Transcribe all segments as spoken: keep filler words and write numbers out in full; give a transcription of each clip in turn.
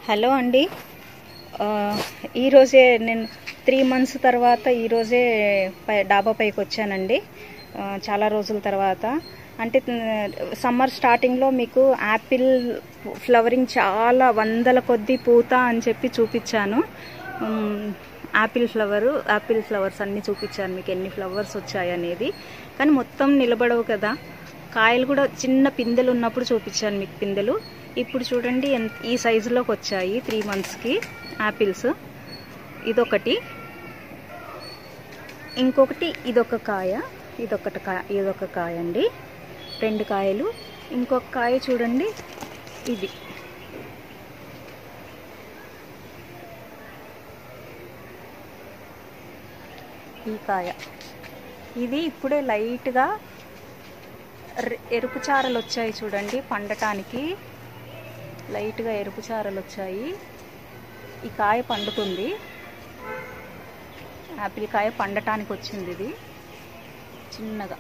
Hello అండి. ఈరోజే నేను త్రీ మంత్స్ తర్వాత ఈరోజే పై డాబా పైకి వచ్చానండి. చాలా రోజుల తర్వాత. అంటే సమ్మర్ స్టార్టింగ్లో మీకు యాపిల్ ఫ్లవరింగ్ చాలా వందల కొద్ది పూత అని చెప్పి చూపించాను. యాపిల్ ఫ్లవరు యాపిల్ ఫ్లవర్స్ అన్నీ చూపించాను మీకు ఎన్ని ఫ్లవర్స్ వచ్చాయి అనేది. కానీ మొత్తం నిలబడవు కదా, కాయలు కూడా చిన్న పిందెలు ఉన్నప్పుడు చూపించాను మీకు పిందెలు. ఇప్పుడు చూడండి ఎంత ఈ సైజులోకి వచ్చాయి త్రీ మంత్స్కి యాపిల్స్. ఇదొకటి, ఇంకొకటి ఇదొక కాయ, ఇదొకటి కాయ ఇదొక కాయ అండి, రెండు కాయలు. ఇంకొక కాయ చూడండి, ఇది ఈ కాయ. ఇది ఇప్పుడే లైట్గా ఎరుపు చారలు వచ్చాయి చూడండి, పండటానికి లైట్గా ఎరుపు చారలు వచ్చాయి. ఈ కాయ పండుతుంది, యాపిల్ కాయ పండటానికి వచ్చింది ఇది చిన్నగా.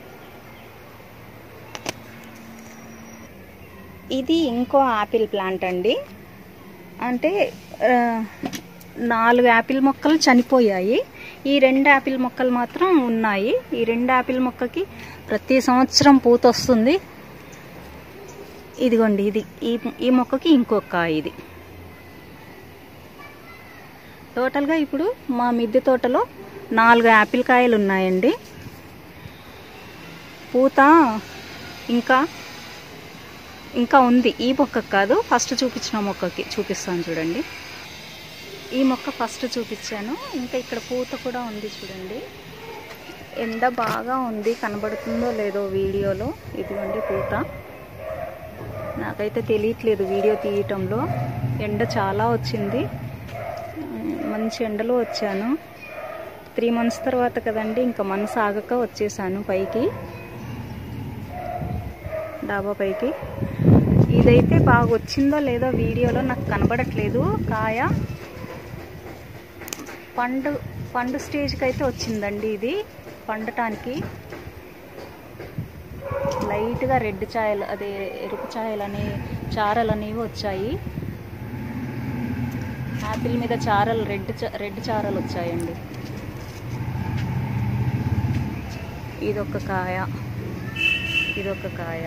ఇది ఇంకో యాపిల్ ప్లాంట్ అండి. అంటే నాలుగు యాపిల్ మొక్కలు చనిపోయాయి, ఈ రెండు యాపిల్ మొక్కలు మాత్రం ఉన్నాయి. ఈ రెండు యాపిల్ మొక్కకి ప్రతి సంవత్సరం పూత వస్తుంది. ఇదిగోండి, ఇది ఈ ఈ మొక్కకి ఇంకొక కాయ. ఇది టోటల్గా ఇప్పుడు మా మిద్దె తోటలో నాలుగు యాపిల్ కాయలు ఉన్నాయండి. పూత ఇంకా ఇంకా ఉంది. ఈ మొక్కకి కాదు, ఫస్ట్ చూపించిన మొక్కకి చూపిస్తాను చూడండి. ఈ మొక్క ఫస్ట్ చూపించాను. ఇంకా ఇక్కడ పూత కూడా ఉంది చూడండి. ఎండ బాగా ఉంది, కనబడుతుందో లేదో వీడియోలో. ఇదిగోండి పూత. నాకైతే తెలియట్లేదు వీడియో తీయటంలో. ఎండ చాలా వచ్చింది, మంచి ఎండలో వచ్చాను. త్రీ మంత్స్ తర్వాత కదండి, ఇంకా మనసు ఆగక వచ్చేసాను పైకి, డాబా పైకి. ఇదైతే బాగా వచ్చిందో లేదో వీడియోలో నాకు కనబడట్లేదు. కాయ పండు పండు స్టేజ్కి అయితే వచ్చిందండి. ఇది పండటానికి లైట్గా రెడ్ ఛాయలు, అదే ఎరుపు ఛాయలు అనే చారలు అనేవి వచ్చాయి. యాపిల్ మీద చారలు, రెడ్ రెడ్ చారలు వచ్చాయండి. ఇదొక కాయ, ఇదొక కాయ.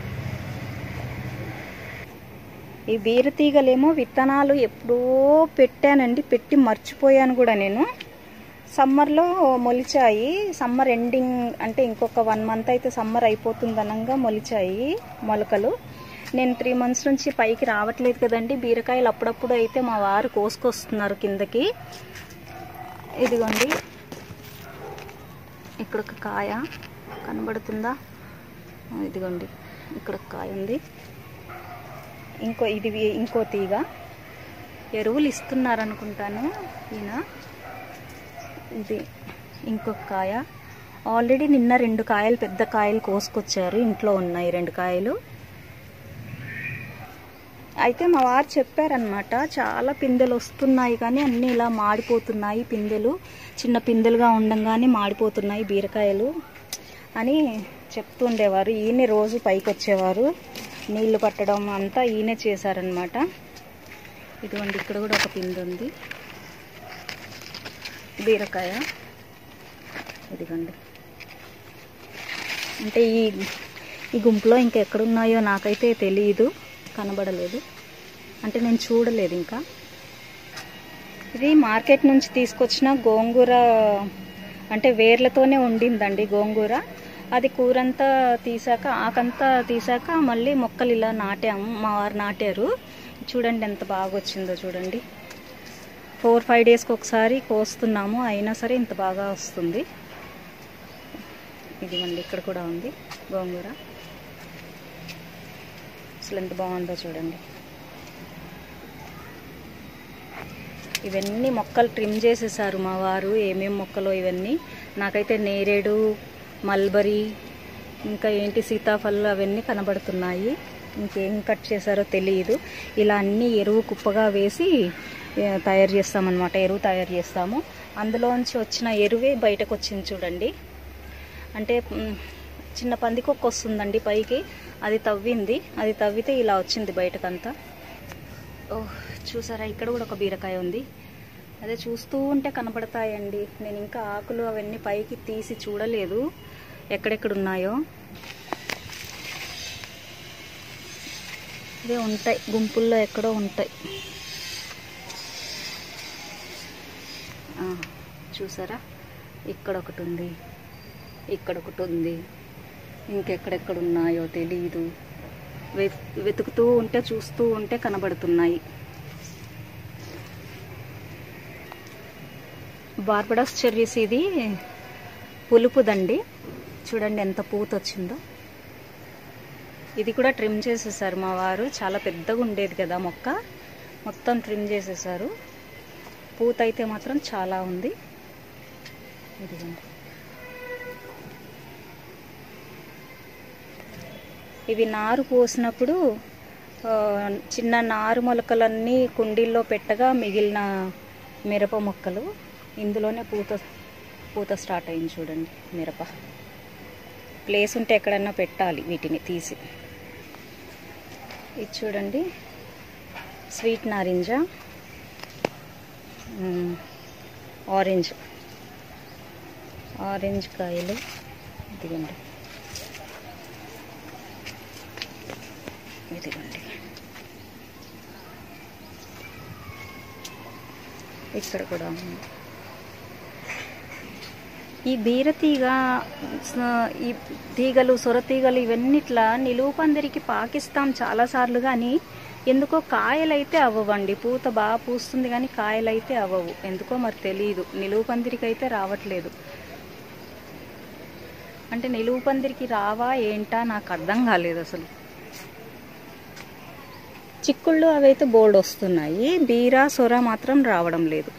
ఈ బీరతీగలేమో విత్తనాలు ఎప్పుడో పెట్టానండి, పెట్టి మర్చిపోయాను కూడా నేను. సమ్మర్లో మొలిచాయి. సమ్మర్ ఎండింగ్ అంటే ఇంకొక వన్ మంత్ అయితే సమ్మర్ అయిపోతుందనంగా మొలిచాయి మొలకలు. నేను త్రీ మంత్స్ నుంచి పైకి రావట్లేదు కదండి. బీరకాయలు అప్పుడప్పుడు అయితే మా వారు కోసుకొస్తున్నారు కిందకి. ఇదిగోండి, ఇక్కడ ఒక కాయ కనబడుతుందా? ఇదిగోండి, ఇక్కడ ఒక కాయ ఉంది. ఇంకో ఇది ఇంకో తీగ. ఎరువులు ఇస్తున్నారు అనుకుంటాను ఈయన. ఇది ఇంకొక కాయ. ఆల్రెడీ నిన్న రెండు కాయలు, పెద్ద కాయలు కోసుకొచ్చారు, ఇంట్లో ఉన్నాయి రెండు కాయలు. అయితే మా వారు చెప్పారనమాట, చాలా పిందెలు వస్తున్నాయి కానీ అన్నీ ఇలా మాడిపోతున్నాయి, పిందెలు చిన్న పిందెలుగా ఉండంగానే మాడిపోతున్నాయి బీరకాయలు అని చెప్తుండేవారు. ఈయనే రోజు పైకి వచ్చేవారు, నీళ్లు పట్టడం అంతా ఈయనే చేశారనమాట. ఇదిగోండి, ఇక్కడ కూడా ఒక పిందె ఉంది బీరకాయ. ఇదిగోండి. అంటే ఈ ఈ గుంపులో ఇంకా ఎక్కడున్నాయో నాకైతే తెలియదు, కనబడలేదు. అంటే నేను చూడలేదు ఇంకా. ఇది మార్కెట్ నుంచి తీసుకొచ్చిన గోంగూర, అంటే వేర్లతోనే ఉండిందండి గోంగూర. అది కూరంతా తీసాక, ఆకంతా తీసాక మళ్ళీ మొక్కలు ఇలా నాటాము, మా వారు నాటారు. చూడండి ఎంత బాగా వచ్చిందో చూడండి. ఫోర్ ఫైవ్ డేస్కి ఒకసారి కోస్తున్నాము, అయినా సరే ఇంత బాగా వస్తుంది. ఇదిగోండి, ఇక్కడ కూడా ఉంది గోంగూర. అసలు ఎంత బాగుందో చూడండి. ఇవన్నీ మొక్కలు ట్రిమ్ చేసేసారు మా వారు, ఏమేమి మొక్కలో ఇవన్నీ. నాకైతే నేరేడు, మల్బరీ, ఇంకా ఏంటి సీతాఫలం అవన్నీ కనబడుతున్నాయి. ఇంకేం కట్ చేశారో తెలియదు. ఇలా అన్నీ ఎరువు కుప్పగా వేసి తయారు చేస్తామన్నమాట, ఎరువు తయారు చేస్తాము. అందులోంచి వచ్చిన ఎరువే బయటకు వచ్చింది చూడండి. అంటే చిన్న పందికొక్క వస్తుందండి పైకి, అది తవ్వింది, అది తవ్వితే ఇలా వచ్చింది బయటకంతా. ఓహ్, చూసారా ఇక్కడ కూడా ఒక బీరకాయ ఉంది. అదే చూస్తూ ఉంటే కనపడతాయండి. నేను ఇంకా ఆకులు అవన్నీ పైకి తీసి చూడలేదు ఎక్కడెక్కడ ఉన్నాయో. ఇదే ఉంటాయి, గుంపుల్లో ఎక్కడో ఉంటాయి. చూసారా, ఇక్కడ ఒకటి ఉంది, ఇక్కడ ఒకటి ఉంది, ఇంకెక్కడెక్కడ ఉన్నాయో తెలీదు. వెతుకుతూ ఉంటే చూస్తూ ఉంటే కనబడుతున్నాయి. బార్బడోస్ చెర్రీస్ ఇది పులుపుదండి. చూడండి ఎంత పూత వచ్చిందో. ఇది కూడా ట్రిమ్ చేసేసారు మా వారు. చాలా పెద్దగా ఉండేది కదా మొక్క, మొత్తం ట్రిమ్ చేసేసారు. పూత అయితే మాత్రం చాలా ఉంది. ఇదిగోండి, ఇవి నారు పోసినప్పుడు చిన్న నారు మొలకలన్నీ కుండీల్లో పెట్టగా మిగిలిన మిరప మొక్కలు ఇందులోనే పూత పూత స్టార్ట్ అయింది. చూడండి మిరప. ప్లేస్ ఉంటే ఎక్కడన్నా పెట్టాలి వీటిని తీసి. ఇది చూడండి స్వీట్ నారింజ, ఆరెంజ్ ఆరెంజ్ కాయలు. ఇదిగోండి ఇదిగోండి ఇక్కడ కూడా ఉంది. ఈ బీరతీగ, ఈ తీగలు, సొరతీగలు ఇవన్నిట్లా నిలువు పందిరికి పాకిస్తాం చాలాసార్లు, కానీ ఎందుకో కాయలైతే అవ్వవండి. పూత బాగా పూస్తుంది కానీ కాయలైతే అవ్వవు. ఎందుకో మరి తెలియదు. నిలువు పందిరికి అయితే రావట్లేదు. అంటే నిలువు పందిరికి రావా ఏంటా నాకు అర్థం కాలేదు అసలు. చిక్కుళ్ళు అవైతే బోల్డ్ వస్తున్నాయి, బీర సొర మాత్రం రావడం లేదు.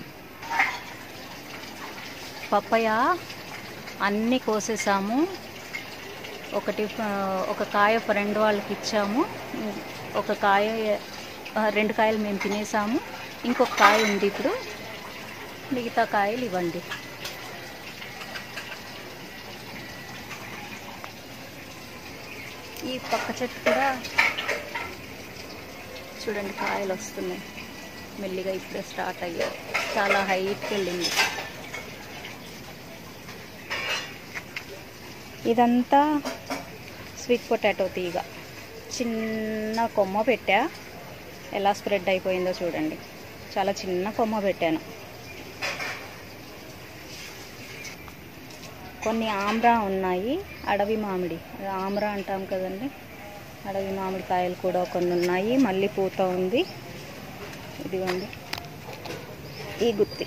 పప్పయ అన్నీ కోసేసాము. ఒకటి ఒక కాయ ఫ్రెండ్ వాళ్ళకి ఇచ్చాము, ఒక కాయ రెండు కాయలు మేము తినేసాము, ఇంకొక కాయ ఉంది ఇప్పుడు. మిగతా కాయలు ఇవ్వండి. ఈ పక్క చెట్టు కూడా చూడండి కాయలు వస్తున్నాయి మెల్లిగా. ఇప్పుడే స్టార్ట్ అయ్యాయి, చాలా హైట్కి వెళ్ళింది. ఇదంతా స్వీట్ పొటాటో తీగ. చిన్న కొమ్మ పెట్టా, ఎలా స్ప్రెడ్ అయిపోయిందో చూడండి. చాలా చిన్న కొమ్మ పెట్టాను. కొన్ని ఆమ్రా ఉన్నాయి, అడవి మామిడి, ఆమ్రా అంటాం కదండి, అడవి మామిడి కాయలు కూడా కొన్ని ఉన్నాయి. మళ్ళీ పూత ఉంది. ఇదిగోండి ఈ గుత్తి.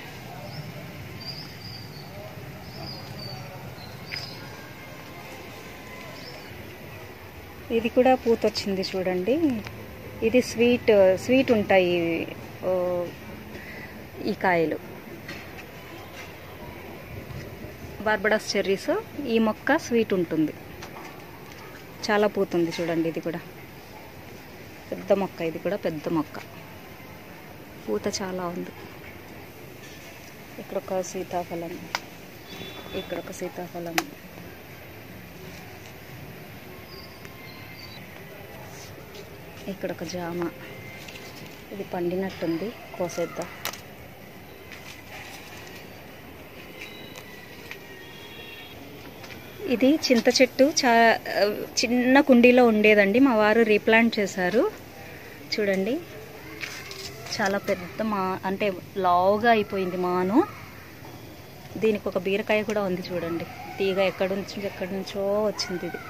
ఇది కూడా పూత వచ్చింది చూడండి. ఇది స్వీట్ స్వీట్ ఉంటాయి ఈ కాయలు, బార్బడోస్ చెర్రీస్. ఈ మొక్క స్వీట్ ఉంటుంది, చాలా పూతుంది చూడండి. ఇది కూడా పెద్ద మొక్క, ఇది కూడా పెద్ద మొక్క, పూత చాలా ఉంది. ఇక్కడ ఒక సీతాఫలం, ఇక్కడ ఒక సీతాఫలం, ఇక్కడ ఒక జామ. ఇది పండినట్టుంది, కోసేద్దాం. ఇది చింత చెట్టు, చా చిన్న కుండీలో ఉండేదండి, మా వారు రీప్లాంట్ చేశారు. చూడండి చాలా పెద్ద మా అంటే లావుగా అయిపోయింది మాను. దీనికి ఒక బీరకాయ కూడా ఉంది చూడండి. తీగ ఎక్కడి నుంచి ఎక్కడి నుంచో వచ్చింది. ఇది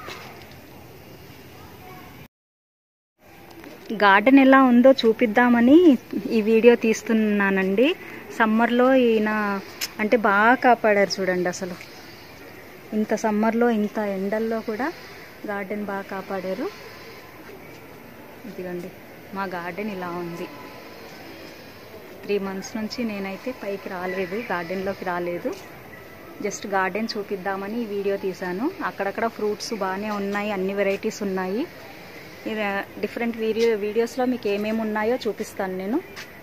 గార్డెన్ ఎలా ఉందో చూపిద్దామని ఈ వీడియో తీస్తున్నానండి. సమ్మర్లో ఈయన అంటే బాగా కాపాడారు చూడండి. అసలు ఇంత సమ్మర్లో ఇంత ఎండల్లో కూడా గార్డెన్ బాగా కాపాడారు. ఇదిగోండి మా గార్డెన్ ఇలా ఉంది. త్రీ మంత్స్ నుంచి నేనైతే పైకి రాలేదు, గార్డెన్లోకి రాలేదు. జస్ట్ గార్డెన్ చూపిద్దామని ఈ వీడియో తీశాను. అక్కడక్కడ ఫ్రూట్స్ బాగానే ఉన్నాయి, అన్ని వెరైటీస్ ఉన్నాయి. డిఫరెంట్ వీడియో వీడియోస్లో మీకు ఏమేమి ఉన్నాయో చూపిస్తాను నేను.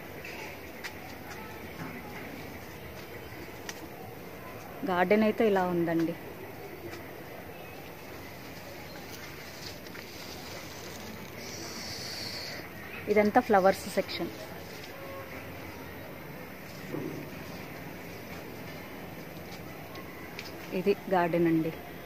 గార్డెన్ అయితే ఇలా ఉందండి. ఇదంతా ఫ్లవర్స్ సెక్షన్. ఇది గార్డెన్ అండి.